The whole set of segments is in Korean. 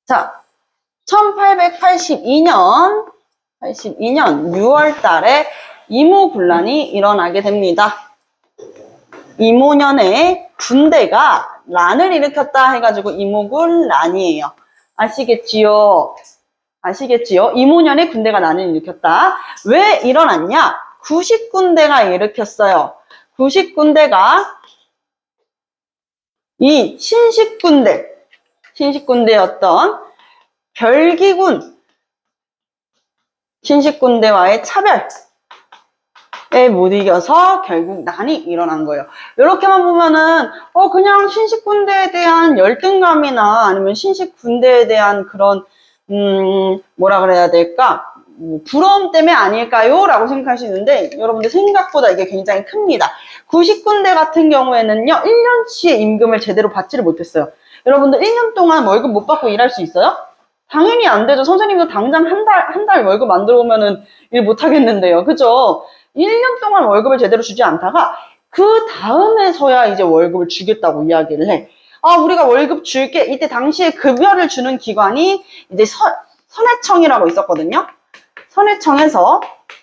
자, 1882년 6월 달에 이모군란이 일어나게 됩니다. 이모년에 군대가 난을 일으켰다 해가지고 이모군란이에요. 아시겠지요? 이모년에 군대가 난을 일으켰다. 왜 일어났냐? 구식군대가 일으켰어요. 구식군대가 이 신식군대였던 신식군대와의 차별에 못 이겨서 결국 난이 일어난 거예요. 이렇게만 보면은 그냥 신식군대에 대한 열등감이나 아니면 신식군대에 대한 그런 뭐라 그래야 될까? 부러움 때문에 아닐까요? 라고 생각하시는데 여러분들 생각보다 이게 굉장히 큽니다. 구식군대 같은 경우에는요 1년치의 임금을 제대로 받지를 못했어요. 여러분들 1년 동안 월급 못 받고 일할 수 있어요? 당연히 안 되죠. 선생님도 당장 한 달 월급 안 들어오면은 일 못 하겠는데요. 그죠? 1년 동안 월급을 제대로 주지 않다가 그 다음에서야 이제 월급을 주겠다고 이야기를 해. 우리가 월급 줄게. 이때 당시에 급여를 주는 기관이 이제 선해청이라고 있었거든요. 선해청에서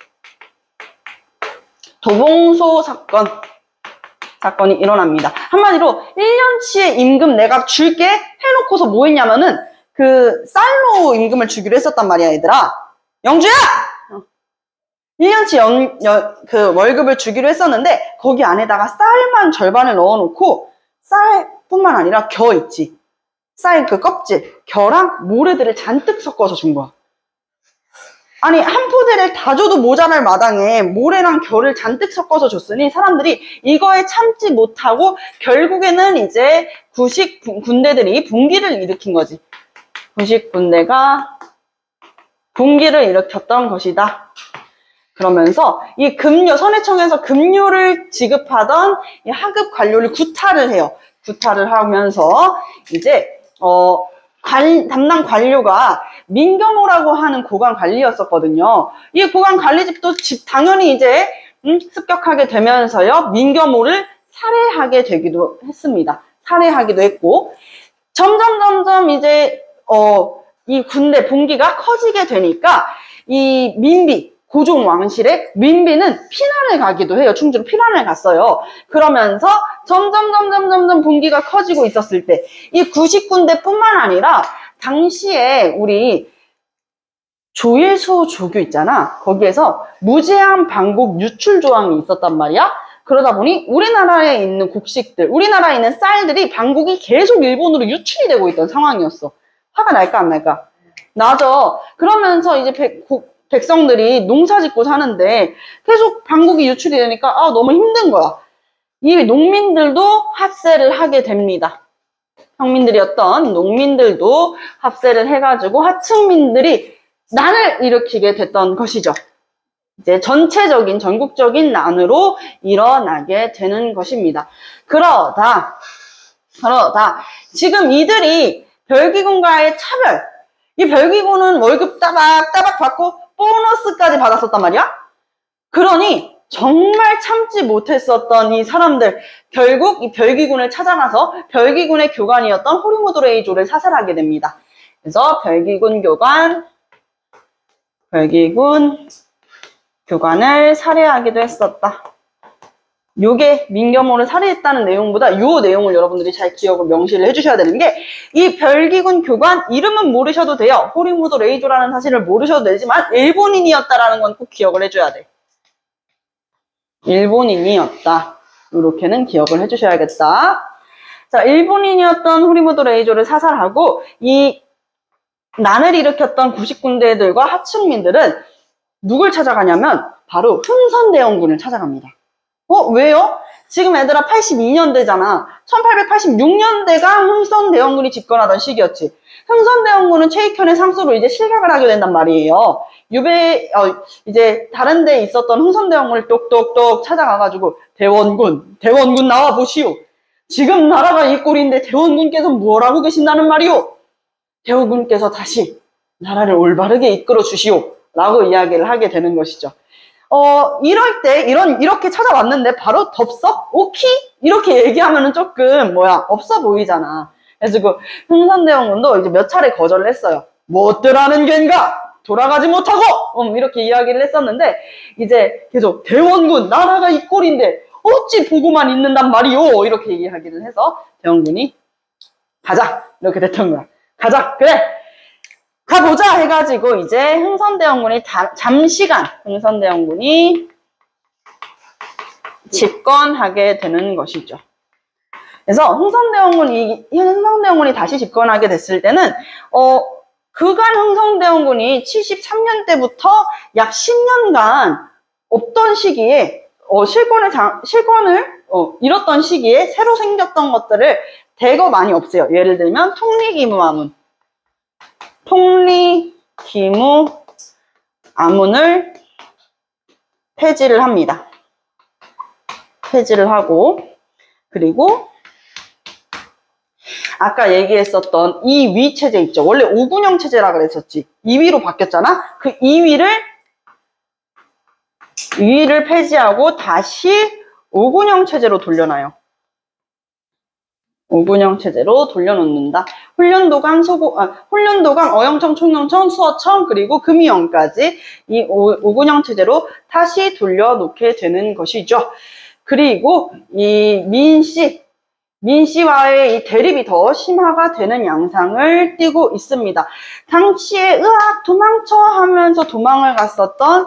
도봉소 사건이 일어납니다. 한마디로 1년치의 임금 내가 줄게 해놓고서 뭐 했냐면은 그 쌀로 임금을 주기로 했었단 말이야, 얘들아. 영주야! 1년치 그 월급을 주기로 했었는데 거기 안에다가 쌀만 절반을 넣어놓고 쌀뿐만 아니라 겨 있지. 쌀 그 껍질, 겨랑 모래들을 잔뜩 섞어서 준 거야. 아니 한 포대를 다 줘도 모자랄 마당에 모래랑 겨를 잔뜩 섞어서 줬으니 사람들이 이거에 참지 못하고 결국에는 이제 구식 군대들이 분기를 일으킨 거지. 구식 군대가 분기를 일으켰던 것이다. 그러면서 이 선해청에서 급료를 지급하던 이 하급 관료를 구타를 해요. 구타를 하면서 이제 담당 관료가 민겨모라고 하는 고관 관리였었거든요. 이 고관 관리집도 당연히 이제 습격하게 되면서요. 민겨모를 살해하게 되기도 했습니다. 살해하기도 했고 점점 이제 이 군대 분기가 커지게 되니까 이 민비 고종 왕실의 민비는 피난을 가기도 해요. 충주로 피난을 갔어요. 그러면서 점점 분기가 커지고 있었을 때 이 구식군대뿐만 아니라 당시에 우리 조일소 조교 있잖아. 거기에서 무제한 방국 유출 조항이 있었단 말이야. 그러다 보니 우리나라에 있는 곡식들, 우리나라에 있는 쌀들이 방국이 계속 일본으로 유출이 되고 있던 상황이었어. 화가 날까 안 날까? 나죠. 그러면서 이제 백성들이 농사 짓고 사는데 계속 방국이 유출이 되니까 너무 힘든 거야. 이 농민들도 합세를 하게 됩니다. 평민들이었던 농민들도 합세를 해가지고 하층민들이 난을 일으키게 됐던 것이죠. 이제 전국적인 난으로 일어나게 되는 것입니다. 그러다 지금 이들이 별기군과의 차별, 이 별기군은 월급 따박따박 받고 보너스까지 받았었단 말이야. 그러니 정말 참지 못했었던 이 사람들 결국 이 별기군을 찾아가서 별기군의 교관이었던 호리무도 레이조를 사살하게 됩니다. 그래서 별기군 교관을 살해하기도 했었다. 요게 민겨모를 살해했다는 내용보다 요 내용을 여러분들이 잘 기억을 명시를 해주셔야 되는 게 이 별기군 교관 이름은 모르셔도 돼요. 호리무도 레이조라는 사실을 모르셔도 되지만 일본인이었다라는 건 꼭 기억을 해줘야 돼. 일본인이었다. 이렇게는 기억을 해주셔야겠다. 자, 일본인이었던 호리무도 레이조를 사살하고 이 난을 일으켰던 구식군대들과 하층민들은 누굴 찾아가냐면 바로 흥선대원군을 찾아갑니다. 왜요? 지금 애들아 82년대잖아. 1886년대가 흥선대원군이 집권하던 시기였지. 흥선대원군은 최익현의 상수로 이제 실각을 하게 된단 말이에요. 이제 다른 데에 있었던 흥선대원군을 똑똑똑 찾아가가지고 대원군 나와 보시오. 지금 나라가 이 꼴인데 대원군께서 뭘 하고 계신다는 말이오? 대원군께서 다시 나라를 올바르게 이끌어 주시오. 라고 이야기를 하게 되는 것이죠. 이럴 때, 이렇게 찾아왔는데 바로 덥석? 오키? 이렇게 얘기하면은 조금, 없어 보이잖아. 그래가지고 흥선대원군도 이제 몇 차례 거절을 했어요. 무엇들하는 겐가? 돌아가지 못하고! 이렇게 이야기를 했었는데, 이제 계속 대원군, 나라가 이 꼴인데 어찌 보고만 있는단 말이오! 이렇게 얘기하기를 해서 대원군이 가자! 이렇게 됐던 거야. 가자! 그래! 가보자! 해가지고 이제 흥선대원군이 잠시간 흥선대원군이 집권하게 되는 것이죠. 그래서 흥선대원군이 다시 집권하게 됐을 때는, 그간 흥선대원군이 73년 때부터 약 10년간 없던 시기에, 실권을 잃었던 시기에 새로 생겼던 것들을 대거 많이 없애요. 예를 들면, 통리기무아문을 폐지를 합니다. 폐지를 하고, 그리고 아까 얘기했었던 이 위 체제 있죠. 원래 5군영 체제라 그랬었지. 2위로 바뀌었잖아. 그 2위를 폐지하고 다시 5군영 체제로 돌려놔요. 5군영 체제로 돌려놓는다. 훈련도강, 어영청, 총영청, 수어청, 그리고 금이영까지 이 5군영 체제로 다시 돌려놓게 되는 것이죠. 그리고 이 민씨와의 이 대립이 더 심화가 되는 양상을 띠고 있습니다. 당시에 도망쳐 하면서 도망을 갔었던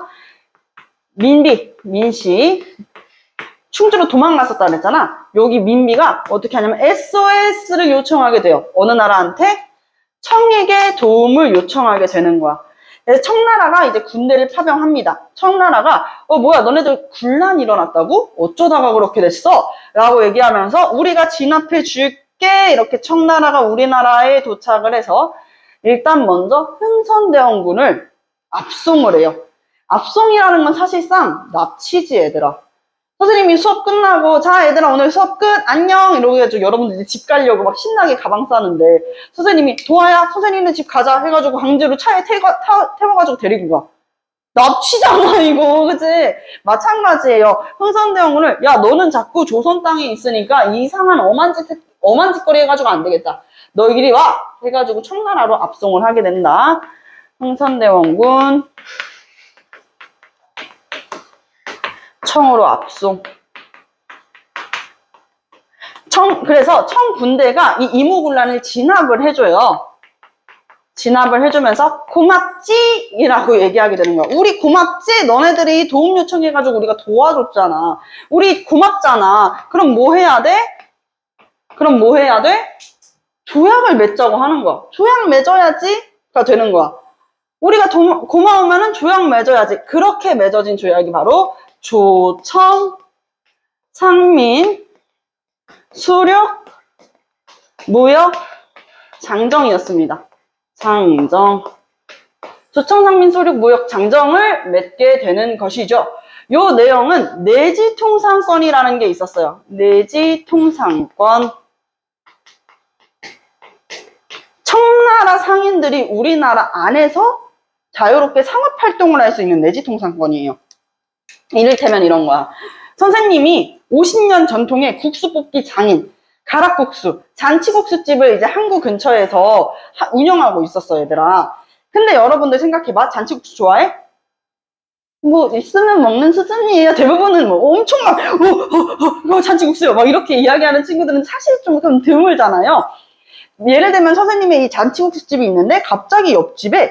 민씨, 충주로 도망갔었다 그랬잖아. 여기 민비가 어떻게 하냐면 SOS를 요청하게 돼요. 어느 나라한테? 청에게 도움을 요청하게 되는 거야. 그래서 청나라가 이제 군대를 파병합니다. 청나라가 뭐야 너네들 군란 일어났다고? 어쩌다가 그렇게 됐어? 라고 얘기하면서 우리가 진압해 줄게. 이렇게 청나라가 우리나라에 도착을 해서 일단 먼저 흥선대원군을 압송을 해요. 압송이라는 건 사실상 납치지 얘들아. 선생님이 수업 끝나고 자 얘들아 오늘 수업 끝 안녕 이러고 해가지고 여러분들 집 가려고 막 신나게 가방 싸는데 선생님이 도아야 선생님네 집 가자 해가지고 강제로 차에 태워가지고 데리고 가. 납치잖아 이거 그치? 마찬가지예요. 흥선대원군을 야 너는 자꾸 조선 땅에 있으니까 이상한 엄한 짓거리 해가지고 안 되겠다. 너 이리 와 해가지고 청나라로 압송을 하게 된다. 흥선대원군 청으로 압송. 그래서 청 군대가 이 이모군란을 진압을 해줘요. 진압을 해주면서 고맙지? 이라고 얘기하게 되는 거야. 우리 고맙지? 너네들이 도움 요청해가지고 우리가 도와줬잖아. 우리 고맙잖아. 그럼 뭐 해야 돼? 조약을 맺자고 하는 거야. 조약 맺어야지가 되는 거야. 우리가 고마우면은 조약 맺어야지. 그렇게 맺어진 조약이 바로 조청, 상민, 수륙, 무역, 장정이었습니다. 장정. 조청, 상민, 수륙, 무역, 장정을 맺게 되는 것이죠. 요 내용은 내지통상권이라는 게 있었어요. 내지통상권. 청나라 상인들이 우리나라 안에서 자유롭게 상업활동을 할 수 있는 내지통상권이에요. 이를테면 이런 거야. 선생님이 50년 전통의 국수 뽑기 장인, 가락국수, 잔치국수집을 이제 항구 근처에서 운영하고 있었어, 얘들아. 근데 여러분들 생각해봐. 잔치국수 좋아해? 뭐, 있으면 먹는 수준이에요. 대부분은 뭐, 엄청 막, 잔치국수요. 막 이렇게 이야기하는 친구들은 사실 좀 드물잖아요. 예를 들면 선생님의 이 잔치국수집이 있는데, 갑자기 옆집에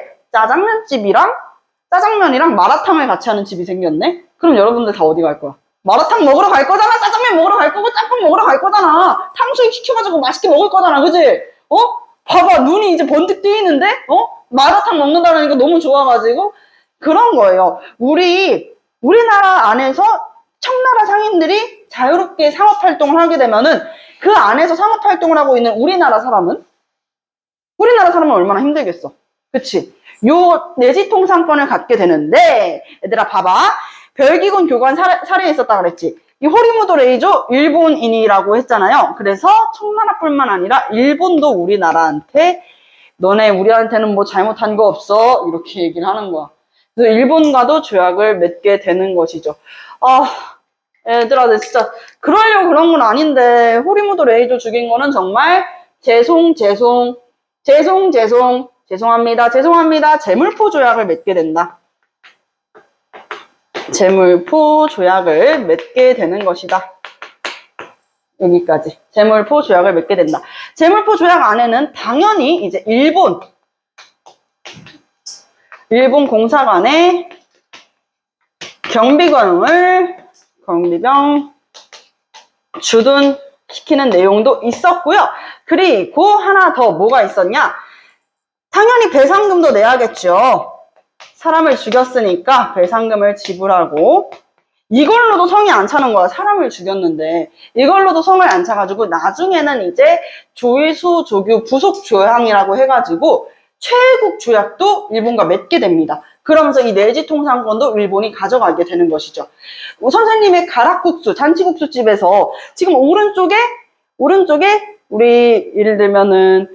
짜장면이랑 마라탕을 같이 하는 집이 생겼네? 그럼 여러분들 다 어디 갈 거야? 마라탕 먹으러 갈 거잖아. 짜장면 먹으러 갈 거고 짬뽕 먹으러 갈 거잖아. 탕수육 시켜가지고 맛있게 먹을 거잖아. 그지? 봐봐. 눈이 이제 번뜩 뜨이는데? 마라탕 먹는다라니까 너무 좋아가지고. 그런 거예요. 우리나라 안에서 청나라 상인들이 자유롭게 상업활동을 하게 되면은 그 안에서 상업활동을 하고 있는 우리나라 사람은 얼마나 힘들겠어. 그치? 요 내지통상권을 갖게 되는데, 얘들아 봐봐. 별기군 교관 살인이 있었다 그랬지. 이 호리무도 레이조 일본인이라고 했잖아요. 그래서 청나라뿐만 아니라 일본도 우리나라한테 너네 우리한테는 뭐 잘못한 거 없어 이렇게 얘기를 하는 거야. 그래서 일본과도 조약을 맺게 되는 것이죠. 얘들아 진짜 그러려고 그런 건 아닌데 호리무도 레이조 죽인 거는 정말 죄송합니다. 재물포 조약을 맺게 된다. 재물포 조약을 맺게 되는 것이다. 여기까지. 재물포 조약을 맺게 된다. 재물포 조약 안에는 당연히 이제 일본 공사관의 경비병 주둔시키는 내용도 있었고요. 그리고 하나 더 뭐가 있었냐? 당연히 배상금도 내야겠죠. 사람을 죽였으니까 배상금을 지불하고, 이걸로도 성이 안 차는 거야. 사람을 죽였는데 이걸로도 성을 안 차가지고 나중에는 이제 조의수 조규 부속 조약이라고 해가지고 최애국 조약도 일본과 맺게 됩니다. 그러면서 이 내지 통상권도 일본이 가져가게 되는 것이죠. 선생님의 가락국수, 잔치국수집에서 지금 오른쪽에 우리 예를 들면은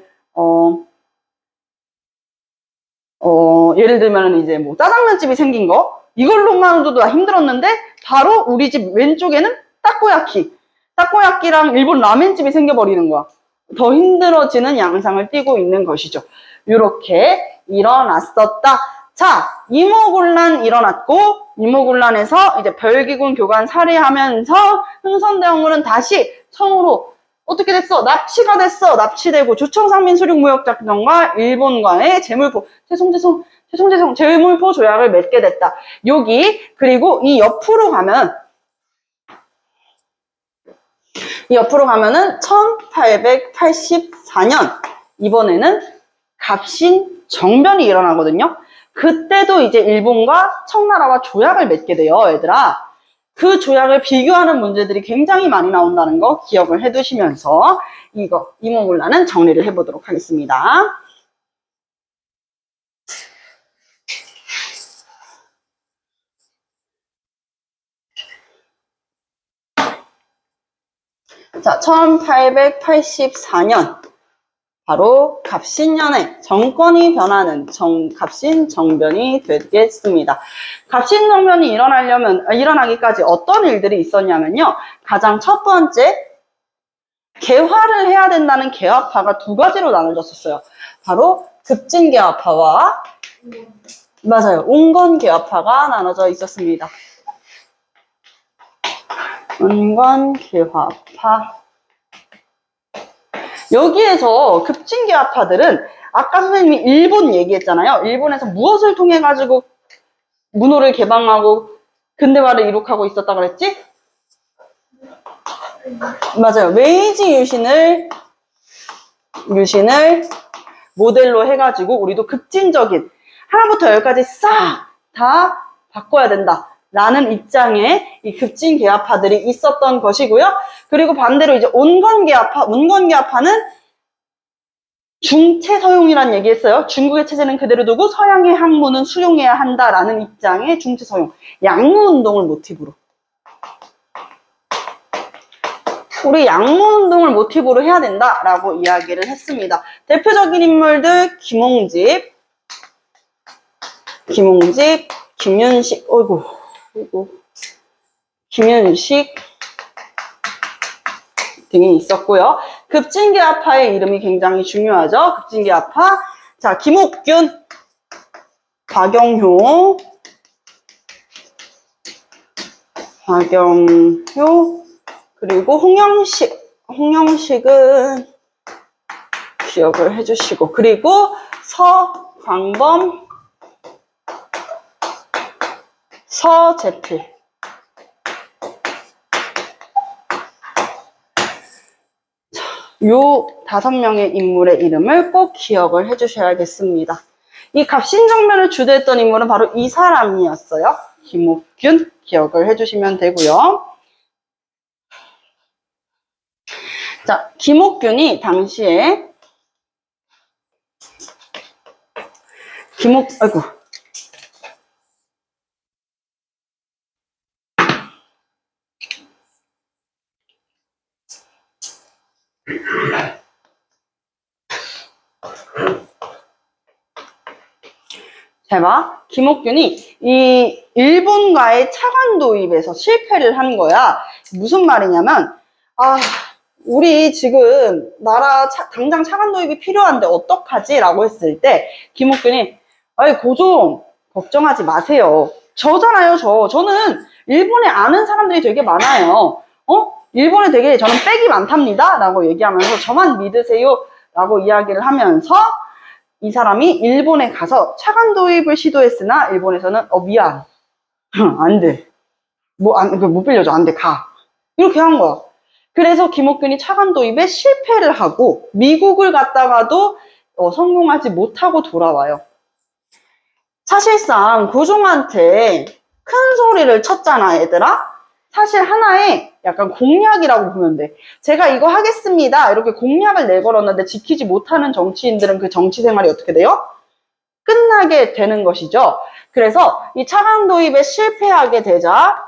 이제 뭐 짜장면집이 생긴 거, 이걸로만으로도 다 힘들었는데 바로 우리 집 왼쪽에는 타코야끼랑 일본 라멘집이 생겨버리는 거야. 더 힘들어지는 양상을 띠고 있는 것이죠. 이렇게 일어났었다. 자, 이모군란 일어났고, 이모군란에서 이제 별기군 교관 살해하면서 흥선대원군은 다시 성으로 어떻게 됐어? 납치가 됐어. 납치되고 조청상민 수륙무역작전과 일본과의 재물포 조약을 맺게 됐다. 여기, 그리고 이 옆으로 가면은 1884년, 이번에는 갑신정변이 일어나거든요. 그때도 이제 일본과 청나라와 조약을 맺게 돼요, 얘들아. 그 조약을 비교하는 문제들이 굉장히 많이 나온다는 거 기억을 해두시면서 이모군란은 정리를 해보도록 하겠습니다. 자, 1884년 바로 갑신년에 정권이 변하는 갑신정변이 되겠습니다. 갑신정변이 일어나기까지 어떤 일들이 있었냐면요. 가장 첫 번째, 개화를 해야 된다는 개화파가 두 가지로 나눠졌었어요. 바로 급진개화파와 온건개화파가 나눠져 있었습니다. 온건개화파. 여기에서 급진개화파들은 아까 선생님이 일본 얘기했잖아요. 일본에서 무엇을 통해 가지고 문호를 개방하고 근대화를 이룩하고 있었다 그랬지? 맞아요. 메이지 유신을 모델로 해가지고 우리도 급진적인 하나부터 열까지 싹 다 바꿔야 된다 라는 입장에 이 급진개화파들이 있었던 것이고요. 그리고 반대로 이제 온건개화파는 중체서용이라는 얘기 했어요. 중국의 체제는 그대로 두고 서양의 학문은 수용해야 한다라는 입장의 중체서용, 양무운동을 모티브로. 우리 양무운동을 모티브로 해야 된다라고 이야기를 했습니다. 대표적인 인물들 김홍집, 김윤식, 김윤식 등이 있었고요. 급진개화파의 이름이 굉장히 중요하죠. 급진개화파. 자, 김옥균, 박영효, 그리고 홍영식은 기억을 해주시고, 그리고 서광범, 서재필. 요 5명의 인물의 이름을 꼭 기억을 해주셔야겠습니다. 이 갑신정변을 주도했던 인물은 바로 이 사람이었어요. 김옥균 기억을 해주시면 되고요. 자, 김옥균이 당시에 김옥균이 이 일본과의 차관 도입에서 실패를 한 거야. 무슨 말이냐면, 우리 지금 나라 당장 차관 도입이 필요한데 어떡하지? 라고 했을 때 김옥균이 아이 고종 걱정하지 마세요. 저잖아요. 저는 일본에 아는 사람들이 되게 많아요. 일본에 되게 저는 백이 많답니다. 라고 얘기하면서 저만 믿으세요. 라고 이야기를 하면서 이 사람이 일본에 가서 차관 도입을 시도했으나 일본에서는 미안. 안 돼. 못 빌려줘. 안 돼. 가. 이렇게 한 거야. 그래서 김옥균이 차관 도입에 실패를 하고 미국을 갔다가도 성공하지 못하고 돌아와요. 사실상 고종한테 큰 소리를 쳤잖아, 얘들아. 사실 하나의 약간 공약이라고 보면 돼. 제가 이거 하겠습니다. 이렇게 공약을 내걸었는데 지키지 못하는 정치인들은 그 정치 생활이 어떻게 돼요? 끝나게 되는 것이죠. 그래서 이 차관 도입에 실패하게 되자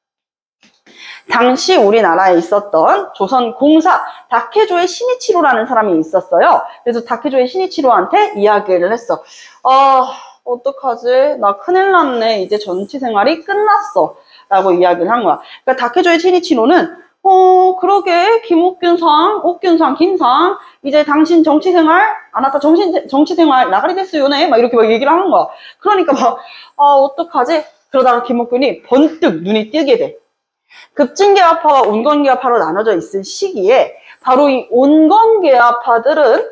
당시 우리나라에 있었던 조선 공사 다케조의 신이치로라는 사람이 있었어요. 그래서 다케조의 신이치로한테 이야기를 했어. 어떡하지? 나 큰일 났네. 이제 정치 생활이 끝났어. 라고 이야기를 한 거야. 그러니까 다케조의 신이치로는 그러게 김옥균상, 옥균상, 김상 이제 당신 정치 생활 안 왔다. 정치 생활 나가리 됐어요네. 막 이렇게 막 얘기를 하는 거야. 그러니까 막 어떡하지? 그러다가 김옥균이 번뜩 눈이 뜨게 돼. 급진계화파와 온건계화파로 나눠져 있을 시기에 바로 이 온건계화파들은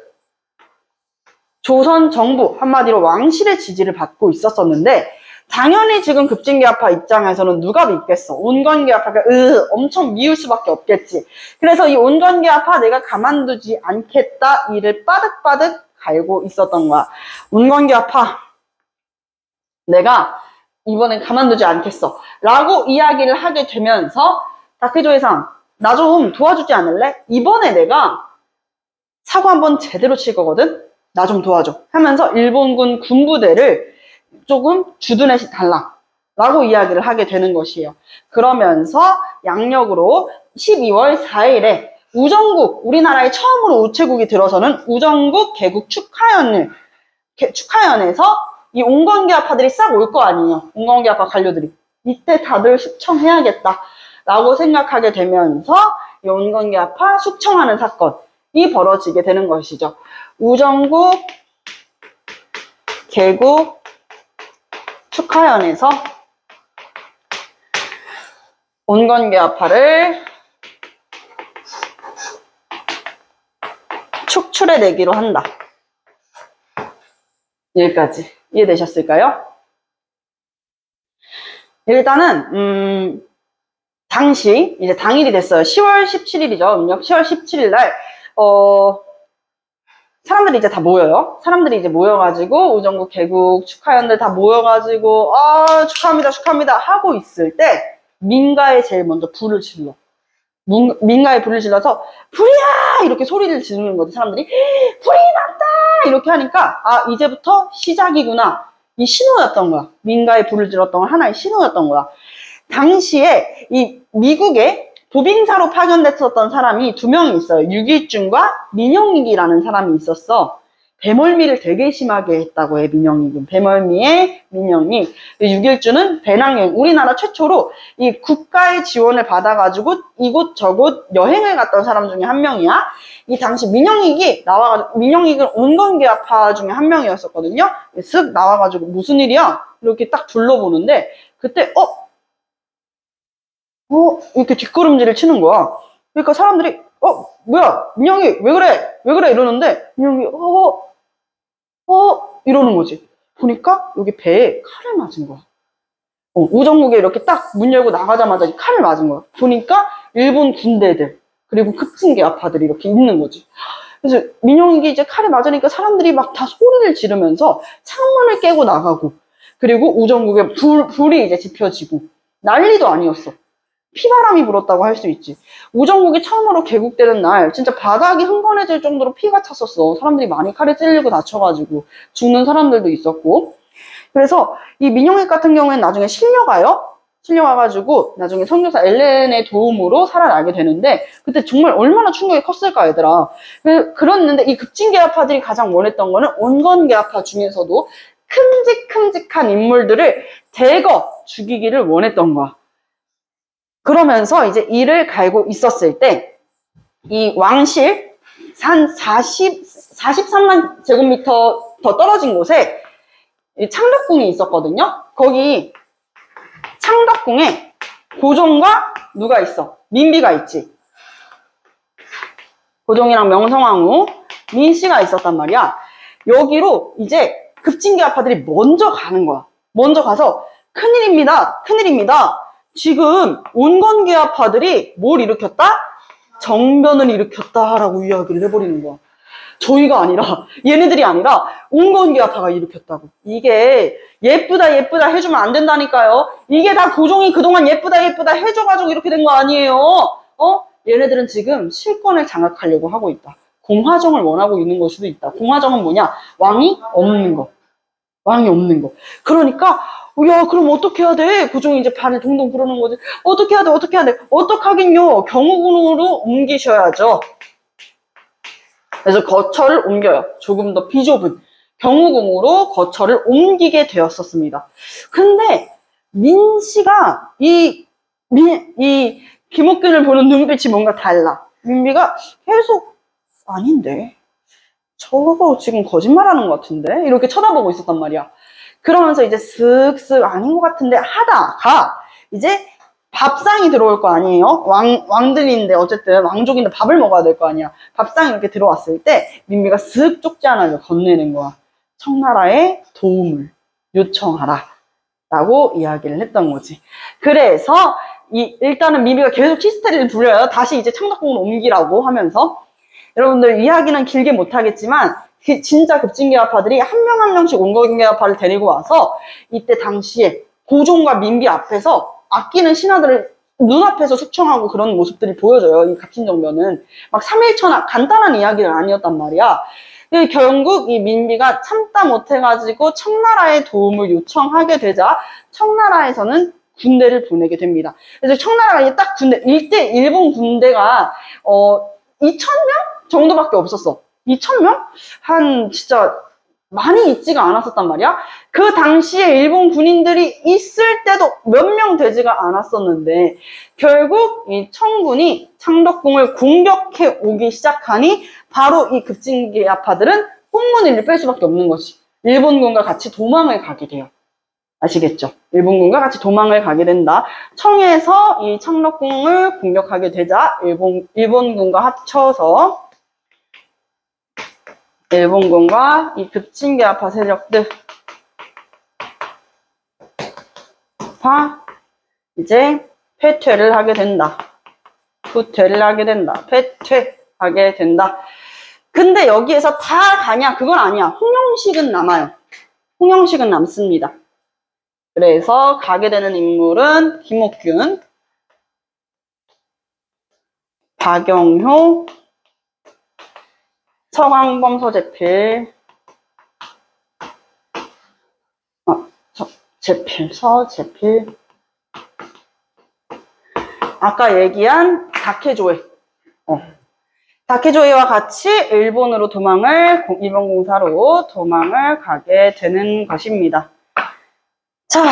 조선 정부, 한마디로 왕실의 지지를 받고 있었었는데 당연히 지금 급진계화파 입장에서는 누가 믿겠어? 온건계화파가 엄청 미울 수밖에 없겠지. 그래서 이 온건계화파 내가 가만두지 않겠다 이를 빠득빠득 갈고 있었던 거야. 온건계화파 내가 이번엔 가만두지 않겠어 라고 이야기를 하게 되면서 다케조의상 나 좀 도와주지 않을래? 이번에 내가 사고 한번 제대로 칠 거거든? 나 좀 도와줘 하면서 일본군 군부대를 조금 주둔해 달라 라고 이야기를 하게 되는 것이에요. 그러면서 양력으로 12월 4일에 우정국, 우리나라에 처음으로 우체국이 들어서는 우정국 개국 축하연에서 이 온건계화파들이 싹 올 거 아니에요. 온건계화파 관료들이. 이때 다들 숙청해야겠다 라고 생각하게 되면서 이 온건계화파 숙청하는 사건이 벌어지게 되는 것이죠. 우정국 개국 축하연에서 온건계화파를 축출해내기로 한다. 여기까지 이해되셨을까요? 일단은 당시 이제 당일이 됐어요. 10월 17일이죠. 음력 10월 17일 날 사람들이 이제 다 모여요. 사람들이 이제 모여가지고 우정국 개국 축하연들 다 모여가지고 축하합니다 축하합니다 하고 있을 때 민가에 제일 먼저 불을 질러. 민가에 불을 질러서 불이야 이렇게 소리를 지르는 거지. 사람들이 불이 났다 이렇게 하니까 이제부터 시작이구나 이 신호였던 거야. 민가에 불을 질렀던 건 하나의 신호였던 거야. 당시에 이 미국에 도빙사로 파견됐었던 사람이 두 명이 있어요. 유길준과 민영익이라는 사람이 있었어. 배멀미를 되게 심하게 했다고 해. 민영익은 배멀미에 민영익. 유길준은 배낭여행, 우리나라 최초로 이 국가의 지원을 받아가지고 이곳저곳 여행을 갔던 사람 중에 한 명이야. 이 당시 민영익이 나와가지고, 민영익은 온건계화파 중에 한 명이었었거든요. 쓱 나와가지고 무슨 일이야? 이렇게 딱 둘러보는데 그때 이렇게 뒷걸음질을 치는 거야. 그러니까 사람들이 뭐야 민영이 왜 그래 이러는데 민영이 이러는 거지. 보니까 여기 배에 칼을 맞은 거야. 우정국에 이렇게 딱 문 열고 나가자마자 칼을 맞은 거야. 보니까 일본 군대들 그리고 급진계화파들이 이렇게 있는 거지. 그래서 민영이 이제 칼을 맞으니까 사람들이 막 다 소리를 지르면서 창문을 깨고 나가고 그리고 우정국에 불이 이제 지펴지고 난리도 아니었어. 피바람이 불었다고 할 수 있지. 우정국이 처음으로 개국되는 날 진짜 바닥이 흥건해질 정도로 피가 찼었어. 사람들이 많이 칼에 찔리고 다쳐가지고 죽는 사람들도 있었고. 그래서 이 민영익 같은 경우에는 나중에 실려가가지고 나중에 선교사 엘렌의 도움으로 살아나게 되는데 그때 정말 얼마나 충격이 컸을까 얘들아. 그랬는데 이 급진계화파들이 가장 원했던 거는 온건계화파 중에서도 큼직큼직한 인물들을 대거 죽이기를 원했던 거야. 그러면서 이제 이를 갈고 있었을 때 이 왕실 한 43만 제곱미터 더 떨어진 곳에 창덕궁이 있었거든요. 거기 창덕궁에 고종과 누가 있어? 민비가 있지. 고종이랑 명성황후, 민씨가 있었단 말이야. 여기로 이제 급진계파들이 먼저 가는 거야. 먼저 가서 큰일입니다. 큰일입니다. 지금 온건계파들이 뭘 일으켰다? 정변을 일으켰다라고 이야기를 해버리는 거야. 저희가 아니라, 얘네들이 아니라 온건계파가 일으켰다고. 이게 예쁘다 예쁘다 해주면 안 된다니까요. 이게 다 고종이 그동안 예쁘다 예쁘다 해줘가지고 이렇게 된 거 아니에요. 얘네들은 지금 실권을 장악하려고 하고 있다. 공화정을 원하고 있는 걸 수도 있다. 공화정은 뭐냐? 왕이 없는 거. 왕이 없는 거. 그러니까 야 그럼 어떻게 해야 돼? 고종이 이제 발을 동동 구르는 거지. 어떻게 해야 돼? 어떻게 해야 돼? 어떡하긴요. 경우군으로 옮기셔야죠. 그래서 거처를 옮겨요. 조금 더 비좁은 경우궁으로 거처를 옮기게 되었었습니다. 근데 민씨가 이 김옥균을 보는 눈빛이 뭔가 달라. 민비가 계속 아닌데 저거 지금 거짓말하는 것 같은데 이렇게 쳐다보고 있었단 말이야. 그러면서 이제 쓱쓱 아닌 것 같은데 하다가 이제 밥상이 들어올 거 아니에요. 왕들인데 어쨌든 왕족인데 밥을 먹어야 될 거 아니야. 밥상이 이렇게 들어왔을 때 민비가 쓱 쪽지 하나를 건네는 거야. 청나라의 도움을 요청하라 라고 이야기를 했던 거지. 그래서 일단은 민비가 계속 히스테리를 부려요. 다시 이제 창덕궁으로 옮기라고 하면서. 여러분들 이야기는 길게 못하겠지만 진짜 급진계파들이 한 명 한 명씩 온건계파를 데리고 와서 이때 당시에 고종과 민비 앞에서 아끼는 신하들을 눈앞에서 숙청하고 그런 모습들이 보여져요. 이 갑신정변은 막 3일천하 간단한 이야기는 아니었단 말이야. 결국 이 민비가 참다 못해가지고 청나라의 도움을 요청하게 되자 청나라에서는 군대를 보내게 됩니다. 그래서 청나라가 딱 이때 일본 군대가 2,000명 정도밖에 없었어. 2,000명? 진짜 많이 있지가 않았었단 말이야. 그 당시에 일본 군인들이 있을 때도 몇 명 되지가 않았었는데 결국 이 청군이 창덕궁을 공격해 오기 시작하니 바로 이 급진계파들은 홍문일을 뺄 수밖에 없는 것이 일본군과 같이 도망을 가게 돼요. 아시겠죠? 일본군과 같이 도망을 가게 된다. 청에서 이 창덕궁을 공격하게 되자 일본군과 합쳐서 일본군과 이 급진계파 세력들 이제 패퇴를 하게 된다. 후퇴를 하게 된다. 패퇴하게 된다. 근데 여기에서 다 가냐? 그건 아니야. 홍영식은 남아요. 홍영식은 남습니다. 그래서 가게 되는 인물은 김옥균, 박영효, 서광범, 서재필, 서재필, 아까 얘기한 다케조에, 다케조에와 같이 일본 공사로 도망을 가게 되는 것입니다. 자,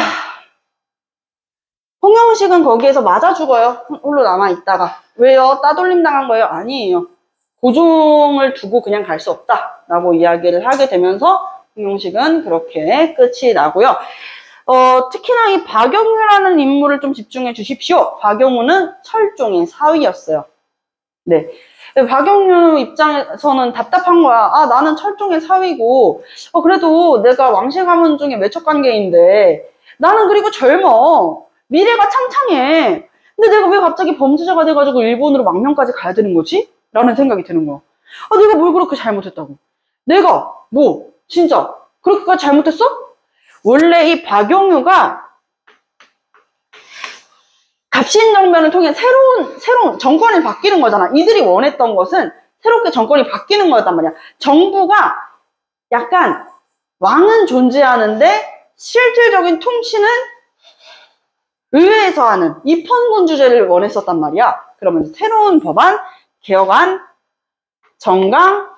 홍영식은 거기에서 맞아 죽어요. 홀로 남아있다가. 왜요? 따돌림 당한 거예요? 아니에요. 고종을 두고 그냥 갈 수 없다 라고 이야기를 하게 되면서 홍영식은 그렇게 끝이 나고요. 특히나 이 박영우라는 인물을 좀 집중해 주십시오. 박영우는 철종의 사위였어요. 네. 박영우 입장에서는 답답한 거야. 나는 철종의 사위고, 그래도 내가 왕실 가문 중에 외척관계인데, 나는 그리고 젊어. 미래가 창창해. 근데 내가 왜 갑자기 범죄자가 돼가지고 일본으로 망명까지 가야 되는 거지? 라는 생각이 드는 거야. 내가 뭘 그렇게 잘못했다고? 내가, 진짜, 그렇게까지 잘못했어? 원래 이 박영우가 갑신정변을 통해 새로운 정권이 바뀌는 거잖아. 이들이 원했던 것은 새롭게 정권이 바뀌는 거였단 말이야. 정부가 약간 왕은 존재하는데 실질적인 통치는 의회에서 하는 입헌군주제를 원했었단 말이야. 그러면서 새로운 법안, 개혁안, 정강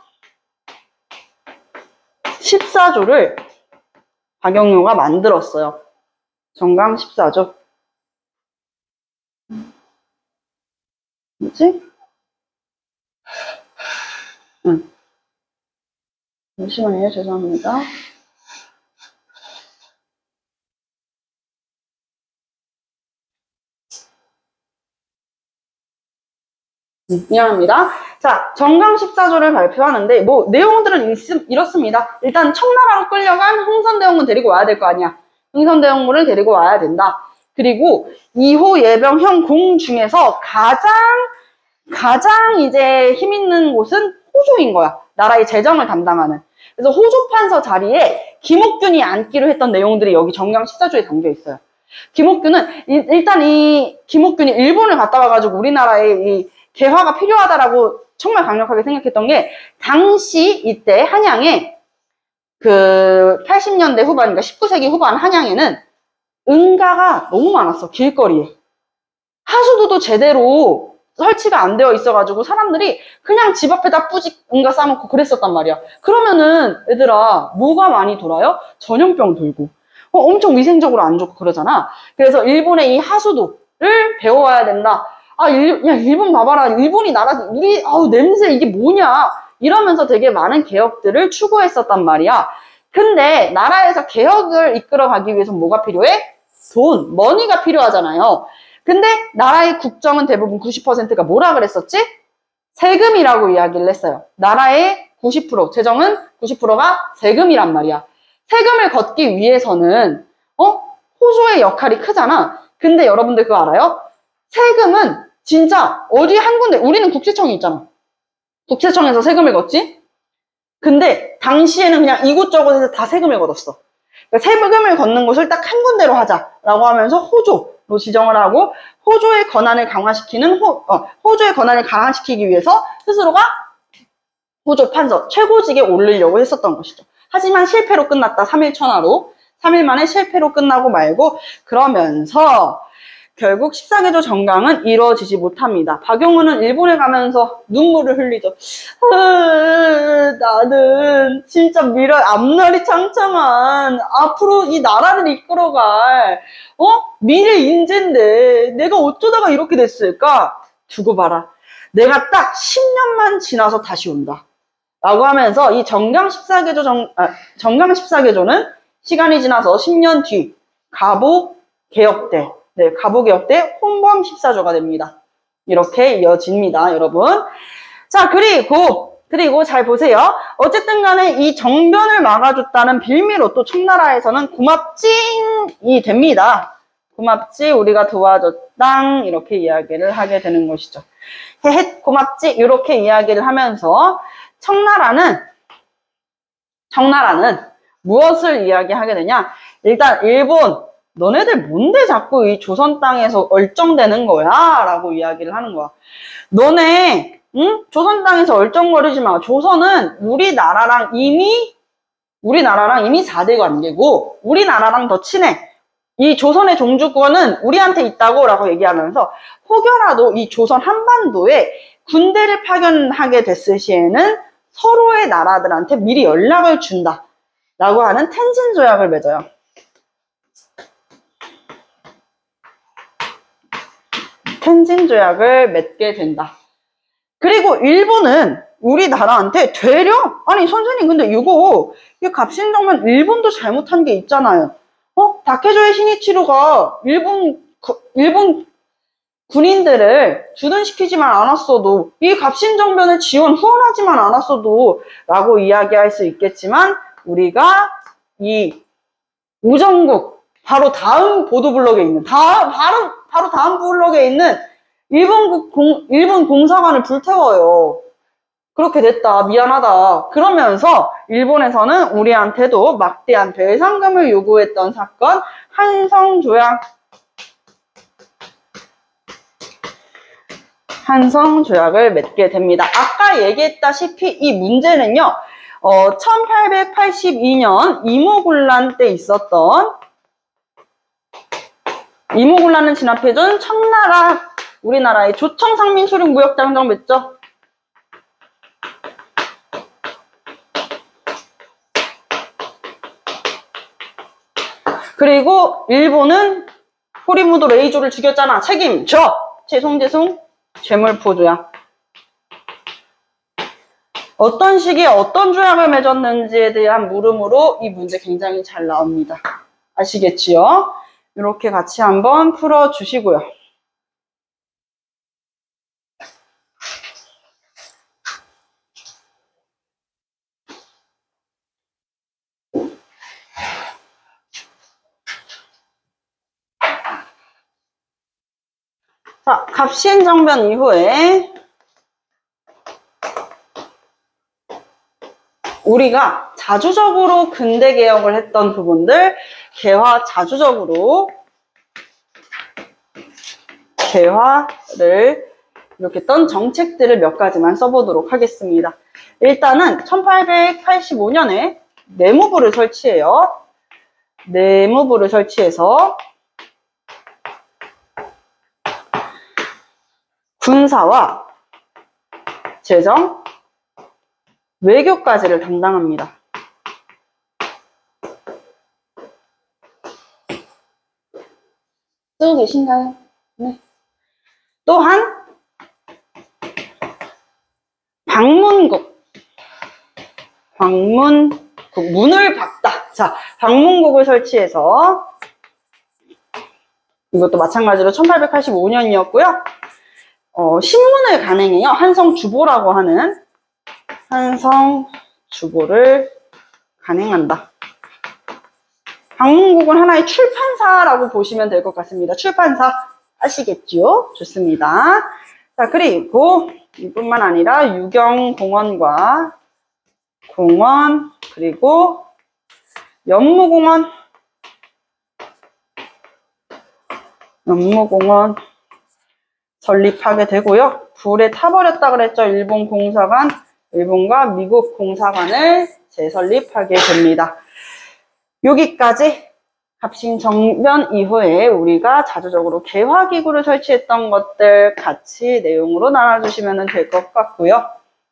14조를 박영효가 만들었어요. 정강 14조. 뭐지? 잠시만요. 죄송합니다. 미안합니다. 자, 정강 14조를 발표하는데, 뭐, 내용들은 이렇습니다. 일단, 청나라로 끌려간 흥선대원군 데리고 와야 될 거 아니야. 흥선대원군을 데리고 와야 된다. 그리고 2호 예병형 공 중에서 가장 이제 힘 있는 곳은 호조인 거야. 나라의 재정을 담당하는. 그래서 호조판서 자리에 김옥균이 앉기로 했던 내용들이 여기 정강 14조에 담겨 있어요. 김옥균은, 일단 김옥균이 일본을 갔다 와가지고 우리나라에 이 개화가 필요하다라고 정말 강력하게 생각했던 게, 당시 이때 한양에 그 80년대 후반, 그러니까 19세기 후반 한양에는 응가가 너무 많았어. 길거리에. 하수도도 제대로 설치가 안 되어 있어가지고 사람들이 그냥 집 앞에다 뿌직 응가 싸놓고 그랬었단 말이야. 그러면은 얘들아, 뭐가 많이 돌아요? 전염병 돌고 엄청 위생적으로 안 좋고 그러잖아. 그래서 일본의 이 하수도를 배워와야 된다. 야, 일본 봐봐라. 일본이 냄새 이게 뭐냐. 이러면서 되게 많은 개혁들을 추구했었단 말이야. 근데 나라에서 개혁을 이끌어가기 위해서 뭐가 필요해? 돈, 머니가 필요하잖아요. 근데 나라의 국정은 대부분 90%가 뭐라 그랬었지? 세금이라고 이야기를 했어요. 나라의 90%, 재정은 90%가 세금이란 말이야. 세금을 걷기 위해서는 호조의 역할이 크잖아. 근데 여러분들 그거 알아요? 세금은 진짜 어디 한 군데, 우리는 국세청이 있잖아. 국세청에서 세금을 걷지? 근데 당시에는 그냥 이곳저곳에서 다 세금을 걷었어. 그러니까 세금을 걷는 곳을 딱 한 군데로 하자라고 하면서 호조로 지정을 하고, 호조의 권한을 강화시키기 위해서 스스로가 호조 판서 최고직에 오르려고 했었던 것이죠. 하지만 실패로 끝났다. 3일 천하로. 3일 만에 실패로 끝나고 말고, 그러면서 결국 14개조 정강은 이루어지지 못합니다. 박용훈은 일본에 가면서 눈물을 흘리죠. 나는 진짜 앞날이 창창한, 앞으로 이 나라를 이끌어갈 미래 인재인데 내가 어쩌다가 이렇게 됐을까? 두고 봐라. 내가 딱 10년만 지나서 다시 온다. 라고 하면서 이 정강 14개조는 시간이 지나서 10년 뒤 가보 개혁대, 가보개혁 때 홍범 14조가 됩니다. 이렇게 이어집니다, 여러분. 자, 그리고 잘 보세요. 어쨌든 간에 이 정변을 막아줬다는 빌미로 또 청나라에서는 고맙징이 됩니다. 고맙지, 우리가 도와줬당, 이렇게 이야기를 하게 되는 것이죠. 헤헷, 고맙지, 이렇게 이야기를 하면서 청나라는 무엇을 이야기하게 되냐? 일단 일본, 너네들 뭔데 자꾸 이 조선 땅에서 얼쩡대는 거야? 라고 이야기를 하는 거야. 너네, 조선 땅에서 얼쩡거리지 마. 조선은 우리나라랑 이미 4대 관계고, 우리나라랑 더 친해. 이 조선의 종주권은 우리한테 있다고 라고 얘기하면서, 혹여라도 이 조선 한반도에 군대를 파견하게 됐을 시에는 서로의 나라들한테 미리 연락을 준다. 라고 하는 텐신 조약을 맺어요. 텐신 조약을 맺게 된다. 그리고 일본은 우리나라한테 되려? 아니 선생님 근데 이거 갑신정변 일본도 잘못한 게 있잖아요. 다케조의 시니치로가 일본 군인들을 주둔시키지만 않았어도, 이 갑신정변을 후원하지만 않았어도 라고 이야기할 수 있겠지만, 우리가 이 우정국 바로 다음 보도블록에 있는 바로 다음 블록에 있는 일본 공사관을 불태워요. 그렇게 됐다. 미안하다. 그러면서 일본에서는 우리한테도 막대한 배상금을 요구했던 사건, 한성조약을 맺게 됩니다. 아까 얘기했다시피 이 문제는요, 1882년 이모군란 때 있었던, 이모군란을 진압해준 청나라, 우리나라의 조청상민소륙무역장정 맺죠? 그리고 일본은 호리무도 레이조를 죽였잖아. 책임져! 죄송, 재물포조야. 어떤 시기에 어떤 조약을 맺었는지에 대한 물음으로 이 문제 굉장히 잘 나옵니다. 아시겠지요? 이렇게 같이 한번 풀어주시고요. 자, 갑신정변 이후에 우리가 자주적으로 근대 개혁을 했던 부분들, 자주적으로 개화를 이렇게 했던 정책들을 몇 가지만 써보도록 하겠습니다. 일단은 1885년에 내무부를 설치해요. 내무부를 설치해서 군사와 재정, 외교까지를 담당합니다. 쓰고 계신가요? 네. 또한 문을 박다. 자, 방문국을 설치해서 이것도 마찬가지로 1885년이었고요. 신문을 간행해요. 한성주보라고 하는 한성주보를 간행한다. 방문국은 하나의 출판사라고 보시면 될 것 같습니다. 출판사 아시겠죠? 좋습니다. 자, 그리고 이뿐만 아니라 유경공원과 공원, 그리고 연무공원 설립하게 되고요. 불에 타버렸다 그랬죠. 일본과 미국 공사관을 재설립하게 됩니다. 여기까지 갑신정변 이후에 우리가 자주적으로 개화기구를 설치했던 것들 같이 내용으로 나눠주시면 될 것 같고요.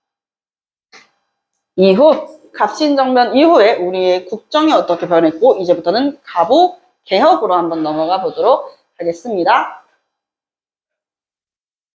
갑신정변 이후에 우리의 국정이 어떻게 변했고, 이제부터는 갑오 개혁으로 한번 넘어가 보도록 하겠습니다.